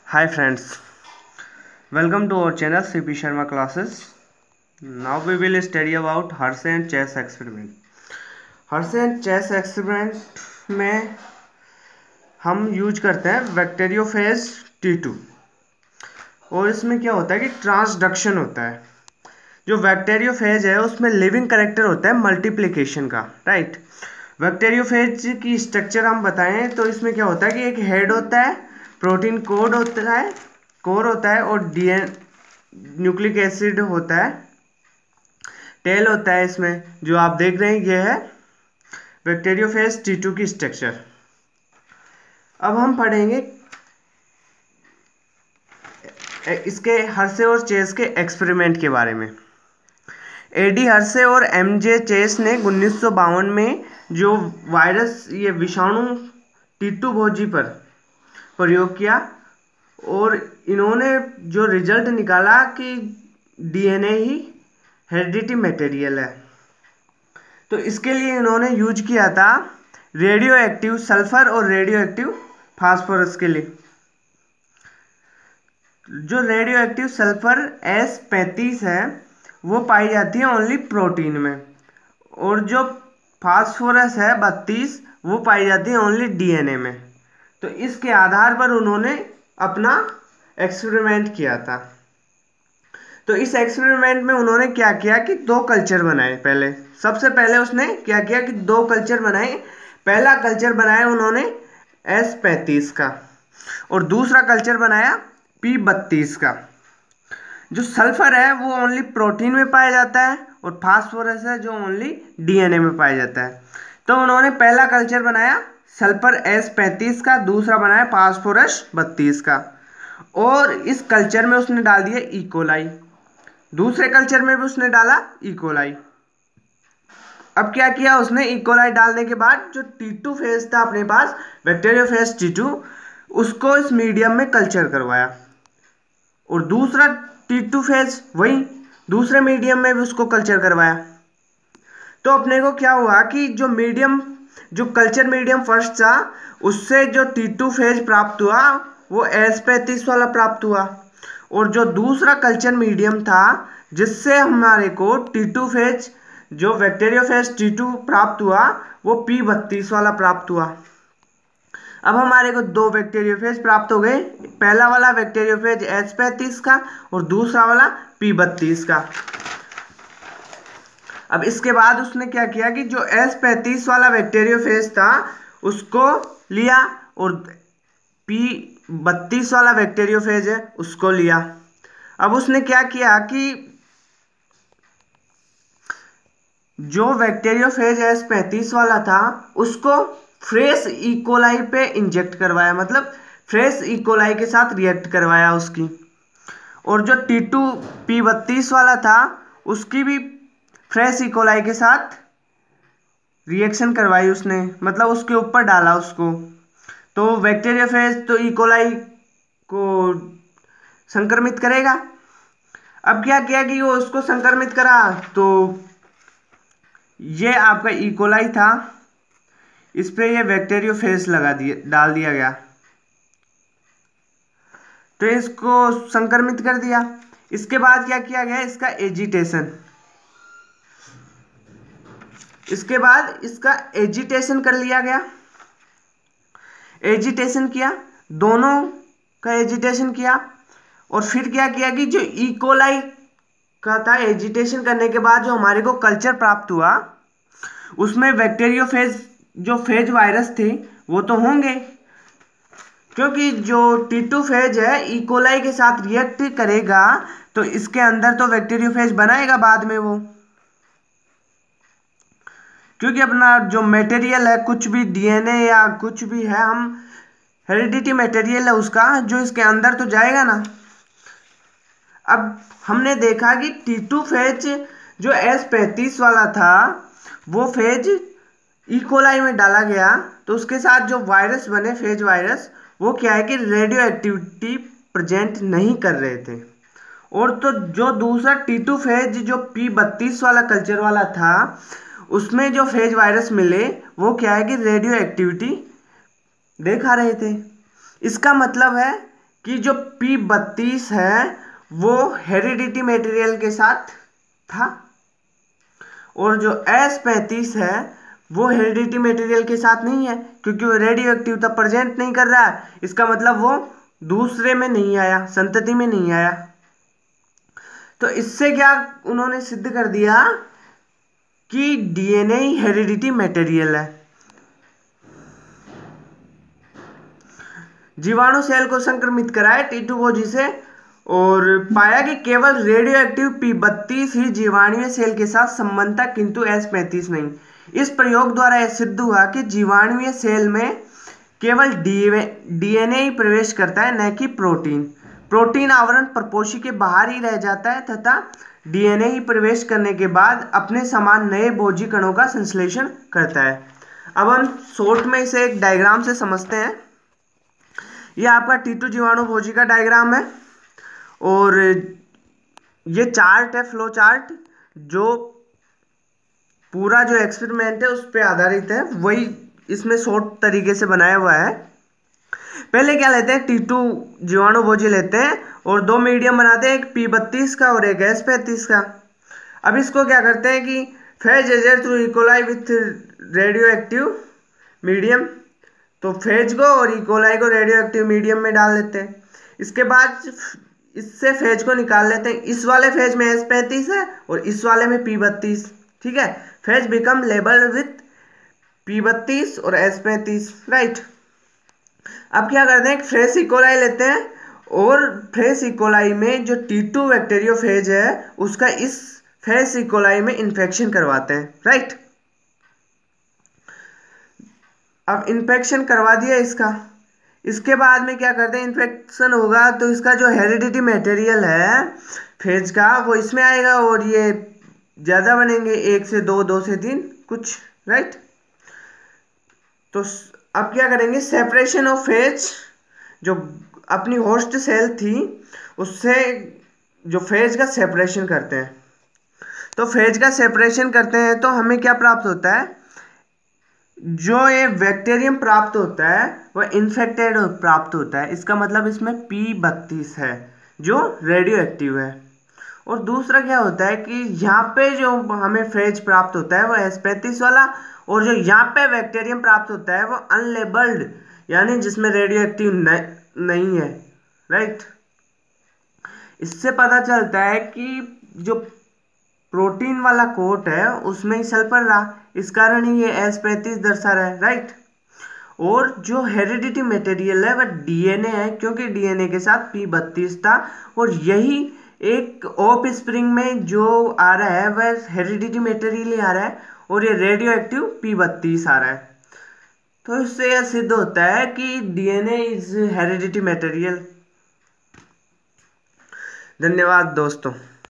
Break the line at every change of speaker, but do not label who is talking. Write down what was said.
Hi friends, welcome to our channel CP Sharma classes. Now we will study about Hershey and Chase experiment. Hershey and Chase experiment में हम use करते हैं bacteriophage T2 और इसमें क्या होता है कि ट्रांसडक्शन होता है। जो बैक्टीरियोफेज है उसमें लिविंग कैरेक्टर होता है मल्टीप्लिकेशन का, राइट। बैक्टीरियोफेज की स्ट्रक्चर हम बताएं तो इसमें क्या होता है कि एक हेड होता है, प्रोटीन कोर होता है और डीएन न्यूक्लिक एसिड होता है, टेल होता है। इसमें जो आप देख रहे हैं ये है बैक्टीरियोफेज T2 की स्ट्रक्चर। अब हम पढ़ेंगे इसके हर्शे और चेस के एक्सपेरिमेंट के बारे में। एडी हर्शे और एमजे चेस ने 1952 में जो वायरस ये विषाणु T2 भोजी पर प्रयोग किया और इन्होंने जो रिजल्ट निकाला कि डीएनए ही हेरिडिटी मटेरियल है। तो इसके लिए इन्होंने यूज किया था रेडियो एक्टिव सल्फर और रेडियो एक्टिव फास्फोरस के लिए। जो रेडियो एक्टिव सल्फर S35 है वो पाई जाती है ओनली प्रोटीन में, और जो फास्फोरस है 32 वो पाई जाती है ओनली डीएनए में। तो इसके आधार पर उन्होंने अपना एक्सपेरिमेंट किया था। तो इस एक्सपेरिमेंट में उन्होंने क्या किया कि दो कल्चर बनाए। सबसे पहले उसने क्या किया कि दो कल्चर बनाए। पहला कल्चर बनाया उन्होंने S35 का और दूसरा कल्चर बनाया P32 का। जो सल्फर है वो ओनली प्रोटीन में पाया जाता है और फास्फोरस है जो ओनली डीएनए में पाया जाता है। तो उन्होंने पहला कल्चर बनाया सल्फर S35 का, दूसरा बनाया फास्फोरस 32 का, और इस कल्चर में उसने डाल दिया इकोलाई। दूसरे कल्चर में भी उसने डाला इकोलाई। अब क्या किया उसने, इकोलाई डालने के बाद जो T2 फेज था अपने पास बैक्टीरियोफेज T2, उसको इस मीडियम में कल्चर करवाया और दूसरा T2 फेज वही दूसरे मीडियम में भी उसको कल्चर करवाया। तो अपने को क्या हुआ कि जो कल्चर मीडियम फर्स्ट था उससे जो T2 फेज प्राप्त हुआ वो S35 वाला प्राप्त हुआ, और जो दूसरा कल्चर मीडियम था जिससे हमारे को T2 फेज जो बैक्टीरियोफेज T2 प्राप्त हुआ वो P32 वाला प्राप्त हुआ। अब हमारे को दो बैक्टीरियोफेज प्राप्त हो गए, पहला वाला बैक्टीरियोफेज S35 का और दूसरा वाला P32 का। अब इसके बाद उसने क्या किया कि जो S35 वाला बैक्टीरियोफेज था उसको लिया और P32 वाला बैक्टीरियोफेज है उसको लिया। अब उसने क्या किया कि जो बैक्टीरियोफेज S35 वाला था उसको फ्रेश इकोलाई पे इंजेक्ट करवाया, मतलब फ्रेश इकोलाई के साथ रिएक्ट करवाया उसकी, और जो T2 P32 वाला था उसकी भी फ्रेश इकोलाई के साथ रिएक्शन करवाई उसने, मतलब उसके ऊपर डाला उसको। तो बैक्टीरियोफेज तो इकोलाई को संक्रमित करेगा। अब क्या किया कि वो उसको संक्रमित करा, तो ये आपका इकोलाई था, इस पे ये बैक्टीरियोफेज डाल दिया गया, तो इसको संक्रमित कर दिया। इसके बाद क्या किया गया, इसका एजिटेशन कर लिया गया। एजिटेशन किया, दोनों का एजिटेशन किया, और फिर क्या किया कि जो इकोलाई का था एजिटेशन करने के बाद जो हमारे को कल्चर प्राप्त हुआ उसमें बैक्टीरियोफेज जो फेज वायरस थे वो तो होंगे, क्योंकि जो T2 फेज है इकोलाई के साथ रिएक्ट करेगा तो इसके अंदर तो बैक्टीरियोफेज बनाएगा बाद में वो, क्योंकि अपना जो मटेरियल है कुछ भी डीएनए या कुछ भी है हम हेरिडिटी मटेरियल है उसका, जो इसके अंदर तो जाएगा ना। अब हमने देखा कि T2 फेज जो S35 वाला था वो फेज इकोलाई में डाला गया, तो उसके साथ जो वायरस बने फेज वायरस वो क्या है कि रेडियो एक्टिविटी प्रेजेंट नहीं कर रहे थे, और तो जो दूसरा T2 फेज जो P32 वाला कल्चर वाला था उसमें जो फेज वायरस मिले वो क्या है कि रेडियो एक्टिविटी दिखा रहे थे। इसका मतलब है कि जो P32 है वो हेरिडिटी मटेरियल के साथ था और जो S35 है वो हेरिडिटी मटेरियल के साथ नहीं है, क्योंकि वो रेडियो एक्टिव प्रेजेंट नहीं कर रहा है। इसका मतलब वो दूसरे में नहीं आया, संतति में नहीं आया। तो इससे क्या उन्होंने सिद्ध कर दिया कि डीएनए ही हेरिडिटी मटेरियल है। जीवाणु सेल को संक्रमित कराए टीटू भोजी से और पाया कि केवल रेडियो एक्टिव P32 ही जीवाणुवीय सेल के साथ संबंध था, किंतु S35 नहीं। इस प्रयोग द्वारा यह सिद्ध हुआ कि जीवाणुवीय सेल में केवल डीएनए ही प्रवेश करता है, न कि प्रोटीन। प्रोटीन आवरण प्रपोषी के बाहर ही रह जाता है तथा डीएनए ही प्रवेश करने के बाद अपने समान नए भोजी कणों का संश्लेषण करता है। अब हम शॉर्ट में इसे एक डायग्राम से समझते हैं। यह आपका टीटू जीवाणु भोजी का डायग्राम है और ये चार्ट है, फ्लो चार्ट, जो पूरा जो एक्सपेरिमेंट है उस पर आधारित है, वही इसमें शॉर्ट तरीके से बनाया हुआ है। पहले क्या लेते हैं, टीटू जीवाणु भोजी लेते हैं और दो मीडियम बनाते हैं, एक P32 का और एक S35 का। अब इसको क्या करते हैं कि phage aged through E coli with radio active medium, तो फेज को और इकोलाई को रेडियो एक्टिव मीडियम में डाल लेते हैं। इसके बाद इससे फेज को निकाल लेते हैं। इस वाले फेज में S35 है और इस वाले में P32, ठीक है। Phase become labelled with P32 और S35, राइट। अब क्या करते हैं, फ्रेश इकोलाई लेते हैं और फ्रेश इकोलाई में जो T2 बैक्टीरियोफेज है उसका इस फ्रेश इकोलाई में इन्फेक्शन करवाते हैं, राइट। अब इन्फेक्शन करवा दिया इसका, इसके बाद में क्या करते हैं, इन्फेक्शन होगा तो इसका जो हेरिडिटी मटेरियल है फेज का वो इसमें आएगा और ये ज़्यादा बनेंगे, 1 से 2, 2 से 3 कुछ, राइट। तो अब क्या करेंगे, सेपरेशन ऑफ फेज, जो अपनी होस्ट सेल थी उससे जो फेज का सेपरेशन करते हैं। तो फेज का सेपरेशन करते हैं तो हमें क्या प्राप्त होता है, जो ये बैक्टीरियम प्राप्त होता है वह इन्फेक्टेड प्राप्त होता है। इसका मतलब इसमें P32 है जो रेडियो एक्टिव है। और दूसरा क्या होता है कि यहाँ पे जो हमें फेज प्राप्त होता है वह S35 वाला, और जो यहाँ पे बैक्टीरियम प्राप्त होता है वो अनलेबल्ड, यानी जिसमें रेडियो एक्टिव नहीं है, राइट। इससे पता चलता है कि जो प्रोटीन वाला कोट है उसमें ही सल्फर रहा, इस कारण ही ये S35 दर्शा रहा है, राइट। और जो हेरिडिटी मटेरियल है वह डीएनए है, क्योंकि डीएनए के साथ P32 था और यही एक ऑफ स्प्रिंग में जो आ रहा है वह हेरिडिटी मटेरियल ही आ रहा है और ये रेडियो एक्टिव P32 आ रहा है। तो इससे यह सिद्ध होता है कि डीएनए इज हेरिडिटी मटेरियल। धन्यवाद दोस्तों।